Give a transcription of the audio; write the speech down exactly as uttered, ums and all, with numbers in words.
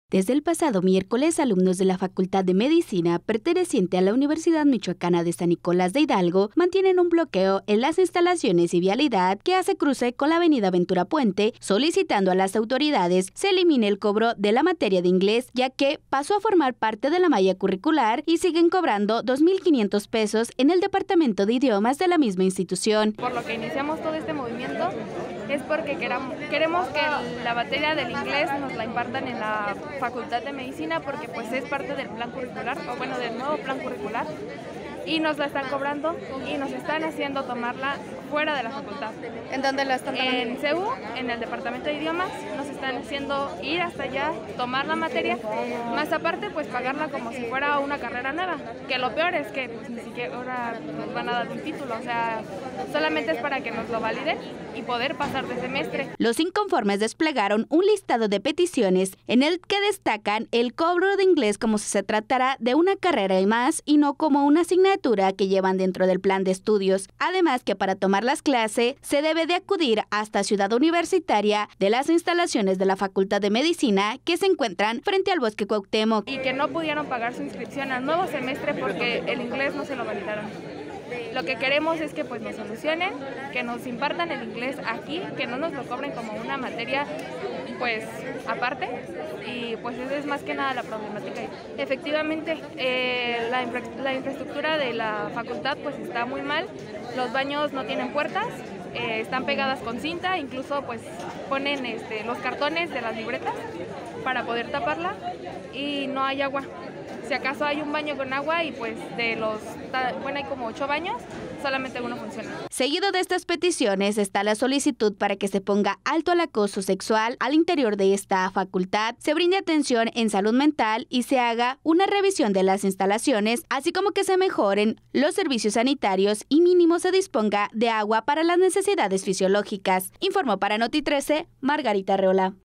Desde el pasado miércoles, alumnos de la Facultad de Medicina, perteneciente a la Universidad Michoacana de San Nicolás de Hidalgo, mantienen un bloqueo en las instalaciones y vialidad que hace cruce con la avenida Ventura Puente, solicitando a las autoridades se elimine el cobro de la materia de inglés, ya que pasó a formar parte de la malla curricular y siguen cobrando dos mil quinientos pesos en el Departamento de Idiomas de la misma institución. Por lo que iniciamos todo este movimiento es porque queramos, queremos que la materia del inglés nos la impartan en la Facultad de Medicina, porque pues es parte del plan curricular, o bueno, del nuevo plan curricular, y nos la están cobrando y nos están haciendo tomarla fuera de la facultad. ¿En dónde la están tomando? En C E U, en el Departamento de Idiomas, nos están haciendo ir hasta allá, tomar la materia, más aparte pues pagarla como si fuera una carrera nueva, que lo peor es que pues ni siquiera ahora nos van a dar un título, o sea, solamente es para que nos lo validen y poder pasar de semestre. Los inconformes desplegaron un listado de peticiones en el que destacan el cobro de inglés como si se tratara de una carrera y más y no como una asignatura que llevan dentro del plan de estudios. Además que para tomar las clases se debe de acudir hasta Ciudad Universitaria de las instalaciones de la Facultad de Medicina que se encuentran frente al Bosque Cuauhtémoc. Y que no pudieron pagar su inscripción al nuevo semestre porque el inglés no se lo validaron. Lo que queremos es que pues nos solucionen, que nos impartan el inglés aquí, que no nos lo cobren como una materia pues aparte, y pues esa es más que nada la problemática. Efectivamente, eh, la, infra la infraestructura de la facultad pues está muy mal, los baños no tienen puertas, eh, están pegadas con cinta, incluso pues ponen este, los cartones de las libretas para poder taparla, y no hay agua. Si acaso hay un baño con agua y pues de los, bueno, hay como ocho baños, solamente uno funciona. Seguido de estas peticiones está la solicitud para que se ponga alto al acoso sexual al interior de esta facultad, se brinde atención en salud mental y se haga una revisión de las instalaciones, así como que se mejoren los servicios sanitarios y mínimo se disponga de agua para las necesidades fisiológicas. Informó para Noti trece, Margarita Arreola.